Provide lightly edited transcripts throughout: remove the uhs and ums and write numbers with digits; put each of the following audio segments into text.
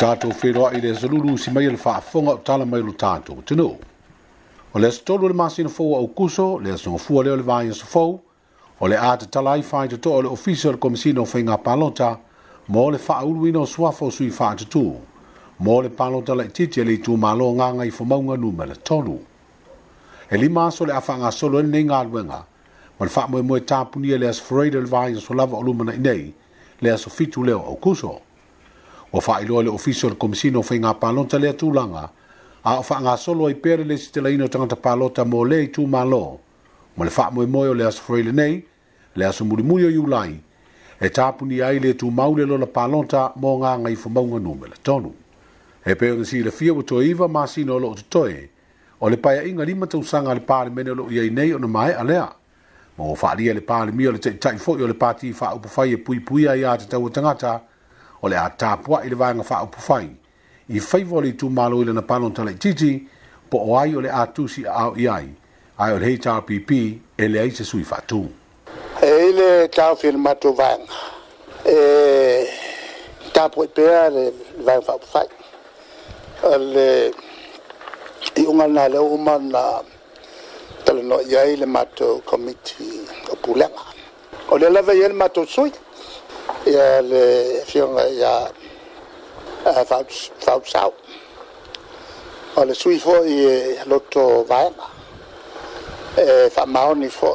Tātou wheroa I le salulu si mai le whaafonga o tala mai lo tātou tino. O le stolo le masina fōa au kuso, le asonga fua leo le vāia sa fōu, o le āta tala I whae to o le official komisino whainga palota, mo le whaauluina o suafo sui whaatutu, mo le palota le titi le tu malo nganga I whamaunga numela tolu. E lima aso le awhanga solo e nei ngā luenga, ma le whaamoe moe tāpunia le as freida le vāia so lava o lumana inei, le aso fitu leo au kuso. O whaailoa le official komisino whainga palota le atulanga, a o whaanga solo I pere le sitela ino tangata palota mo le tu malo, mo le whaamoe moe o le aso freida nei, le aso murimuri o iulai, e tāpuni ai le tu maule lo la palota mo ngā ngai whamaunga numela tonu. E peo na si le fia o to iwa masino lo o toe, o le paia inga lima tausanga le pāle mene lo iai nei o na mai alea. Mo o whaalia le pāle mia o le tai fōi o le pāti wha upawhai e pui pui ai a te tau tangata, o le a tāpua I le vāinga wha upawhai. I whaivoli tu malo I le na palonta le titi, po o ai o le a tusi a au iai, ai o le HRPP e le aise sui whatu. E le tau filmato vāinga, e tāpua I pēa le vāinga wha upawhai. Le I unga nā leo uma na tala no iai le mato komiti o pulenga. O le lava iai le mato sui, ia le fionga ia whautsau. O le sui fo I loto vaenga. E whamaoni fo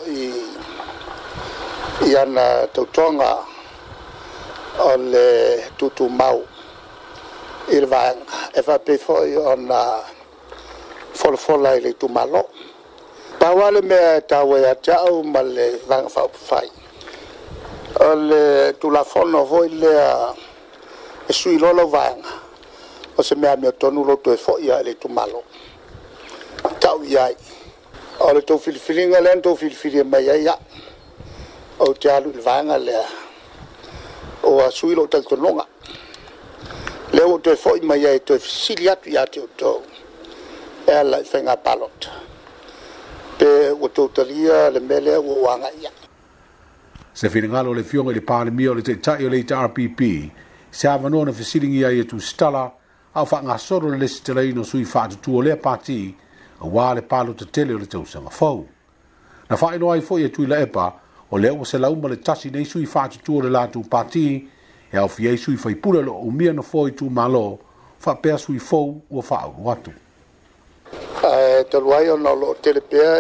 I ana tautonga o le tutu mau I le vaenga. E whape fo I ona fola I le tumalo. Pawale mea tawe a tau ma le vanga whaupai. O le tulafono foi le e sui lolo vanga. O se mea mea tonu loto e foi a le tumalo. Tau iai. O le tau filifilinga le tau filifilinga mai ai a. O te alu il vanga le o a sui lo taltononga. Le o te foi mai ai te fisili atu ia te o tau. E la whenga palot. Pe o tautaria le mele o wanga ia. Se whiringalo le fionga le pāle mia o le te tai o le RPP, se avanoa na whisiringi ai e tu stala, au whaanga soro le lesi te leino sui whaatutu o lea pāti, a wā le pālo te tele o le tausanga fau. Na whaino ai fo i e tui la epa, o leo se lauma le tasi nei sui whaatutu o le lātu pāti, e au fiei sui whaipura lo o mia na fo I tu malo, whapea sui fau ua whaau watu. Te luai o lo telepea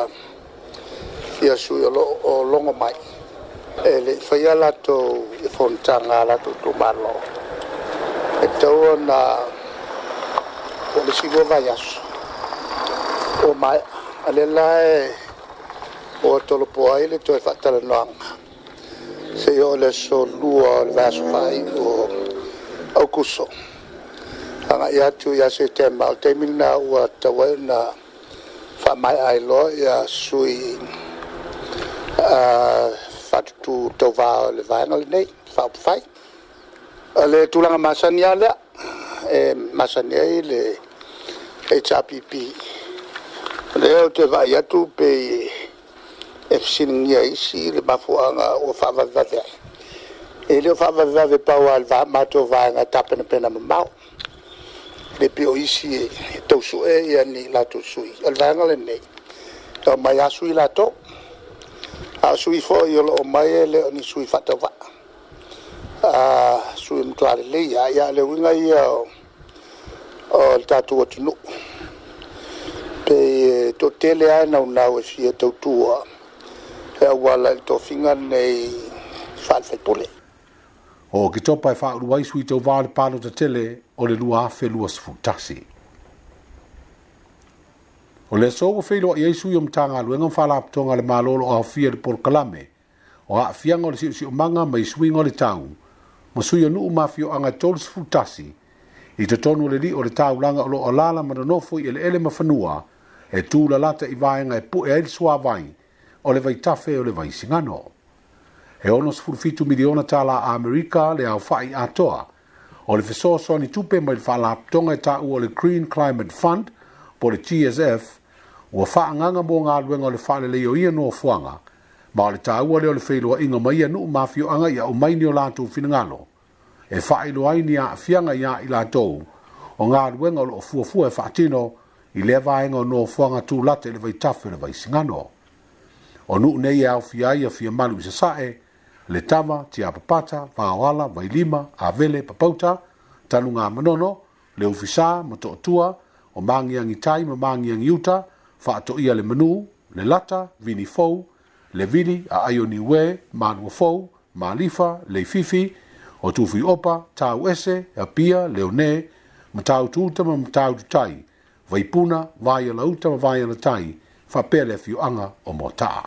ia sui o longo mai. E le whaia lato I fontanga lato tu malo. E tau na o le sigo vai aso. O mai, ale lae o tolopo ai le toi whatala noanga. Se o le so lua o le vaso whai o au kuso. Anga ia tu ia se te mau te mina ua tawa na whamai ai lo ia sui whatutu tau vāo le vaenga le nei, whaupai. Le tūlanga masani a lea, masani ai le HRPP. Le au te vai atu pe e fisiningia isi le mafuanga o whawawave ai. E leo whawawave pau al mato vaenga tapena pena mamau. Le pio isi e tau sue ia ni lato sui. Al vaenga le nei. Tau mai asui lato. A sui fo I o mai le ni sui fatawa. Sui mtuale le ia le winga ia o tatu o tunu. Pe to tele ai na unau e fia tautua. E wala to finga nei falfetole. O ki topa e whaaruai sui tau vāle pālo ta tele o le lua afe lua sfutasi. O le so o whelo I eisu I o mtanga luenga whalapatonga le malolo o hawhia le polkalame, o a fianga o le si o manga mai swinga o le tau, ma sui o nuu mafio anga tolu sfutasi, I te tonu le li o le tau langa o lo o lala mananofo I ele mawhanua, e tū la lata I vaenga e pu e aili sua vai, o le vai tafe o le vai singano. E ono sfurfitu miliona tala a Amerika le au whai atoa, o le fesoso ni tupe mai le whalapatonga e tau o le Green Climate Fund, po le TSF, ua whaanganga mō ngā luenga o le whale leo ia no fuanga, ma o le tāua leo le wheloa inga mai anu mafio anga ia o maini o lātou finangalo, e whaelo ai ni a fianga ia i la tau, o ngā ruenga o lo fuafua e whaatino, i le vaenga o no fuanga tū late le vai tafu le vai singano. O nuu nei e au fiai a fia malu i sasae, le tama, tia papata, vaawala, vai lima, a vele, papauta, tanu ngā manono, le ufisa, matootua, o mangiangi tai, ma mangiangi uta, whaato ia le manu, le lata, vini fou, le vili, a aioni ue, manua fou, ma lifa, le fifi, o tufi opa, tau ese, a pia, leone, matau tuta, ma matau tutai, vai puna, vai ala uta, ma vai ala tai, whapele fiu anga o motaa.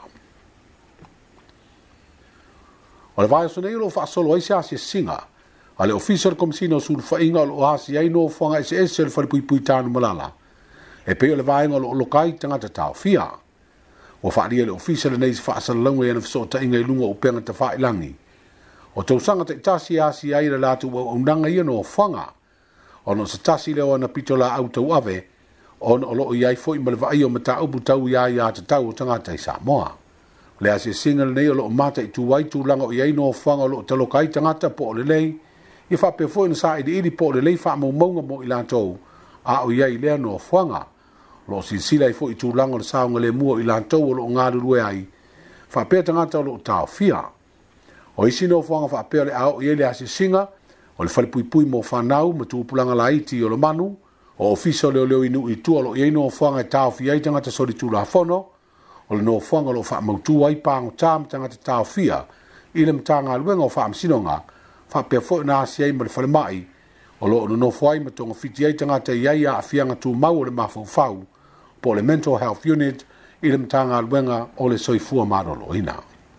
O le vai sonei lo whaasolo aise asia singa, a le official komisina o sulu whainga o lo asi ai no whanga ese le whare pui tānu malala, e peo le vaenga o lo lokai tangata tau fia. O whaaria le official nei se whaasala launga iana whasota inga i lunga o penga ta whailangi. O tausanga te tasi asi ai le latu o unanga ia no whanga, o no sa tasi leo ana pito la au tau ave, o no lo iai fo i malwa ai o mata upu tau iai a te tau o tangata i Samoa. Le asia singa le nei o lo mata i tuwai tūlanga o iai no whanga o lo talokai tangata po o le lei, i whape fo ina sa i di po o le lei wha maunga mo i lantou, a o iai lea no whanga. Lo sila i fo i tūlanga o le saunga le mua i lantou o lo ngāru rue ai, whape tangata o lo tau fia. O isi no whanga whape le au iai le asia singa, o le whalipui mo whanau, ma tūpulanga la iti o lo manu, o ofisa leo leo inu i tua lo iai no whanga i tau fia i tangata sori tūla whono, o le no whanga lo wha mautua i pāngo tāma tangata tau fia, i le mtanga luenga o wha amsinonga, wha pia fo na asia i ma le whale mai, o lo no whai ma tonga whiti ai tangata iai a whianga tū mau o le mawhau fau, po le mental health unit, i le mtanga luenga o le soifua marolo ina.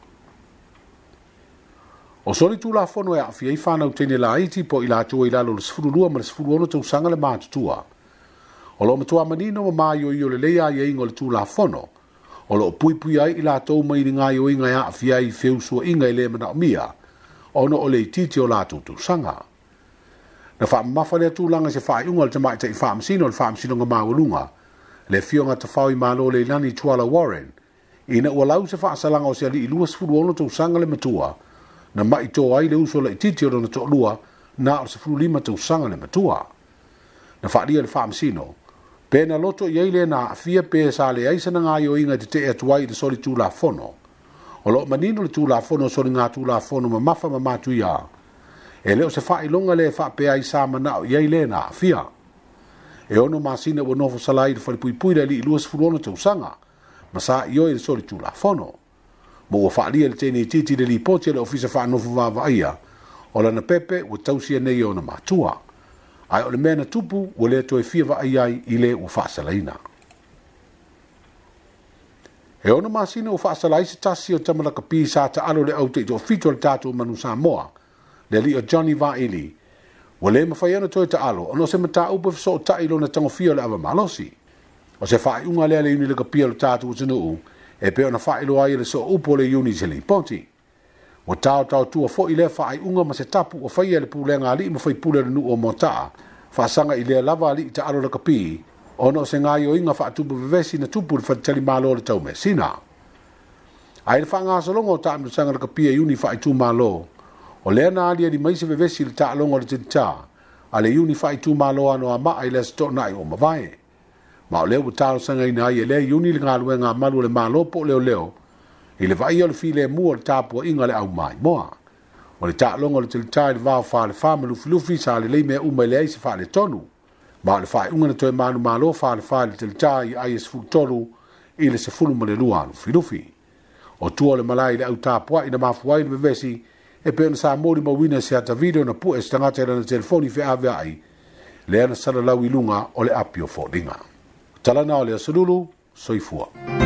O sori tūla whono e a whia i whanau tene la iti po i la tua i lalo le sifurulua ma le sifuruono tau sanga le mātutua. O lo matua manino ma maio i o le leia i ingo le tūla whono, o lo pui ai i la tau mai ni ngai o inga a whia i whiusua inga i le mana o mia, o no o le titi o la tūtu sanga. Na wha mafa lea tūlanga se wha iunga le tamai ta i wha amsino le wha amsino nga maulunga, le fionga ta whau i malo le lani Tuala Warren, ina ua lau se wha asalanga o se ali i lua sifuruono tau sanga le matua, na mai tō ai le uso le titi o na tō lua, na o se furu lima tau sanga le matua. Na wha lia le wha amsino, pēna loto i eile na fia pē sa le aisa na ngā yo inga te te atuai le sori tūla whono. O lo manino le tūla whono sori ngā tūla whono ma mafa ma matu ia. E leo se wha ilonga le wha pē ai sa mana o i eile na fia. E ono masina ua nofo salai le whalipui le li ilua se furu ono tau sanga, ma sa i oi le sori tūla whono. Mo ua whaalia le tēne titi le li poti le ofisa whaanofu vāwa ia, o lana pepe ua tausia nei o na mātua. Ai o le mena tupu ua le toi fia wa ai i le ua whaasalaina. E ona masina ua whaasalai se tasi o tamalaka pi sa ta alo le au te o fito le tātou manu Samoa, le li o Johnny Vaili, ua le mawhaiana toi ta alo, ono se mata upa fiso o tailo na tango fia le awa malosi. O se whai unga lea le uni le kapia le tātou tanu e pe ona whaelo ai le so upo le uni se li ponti. O tau tua fo i le whaai unga ma se tapu o whaia le pūlenga ali ma whai pūle le nu o motaa, whaasanga i le lava ali i ta aro le kapi, ono se ngai o inga whaatupu vevesi na tupu le whaatali malo le tau me sina. Ai le whaanga asalonga o taam le sanga le kapi e uni whaai tu malo, o le ana ali ali maise vevesi le ta alonga le tita, a le uni whaai tu malo ano a maa i le sto nai o mawae. Ma o leo talo sanga ina ai e le uni le ngā luenga malu le malo po leo, i le vai o le file mua le tāpua inga le au mai moa. O le tālonga le tilitai le vāo wha le whama lufi sa le leimea umai le aise wha le tonu. Ma o le whae unga na toi manu malo wha le wha le tilitai ai e sefulu tolu i le sefulu ma le lua lufi. O tua le malai le au tāpua ina mafuai le bevesi e pe ona sa mori mawina se ata video na pu e stangata e lana telefoni fe ave ai le ana sala lau ilunga o le apio fōringa. Tala na o le asalulu, soifua.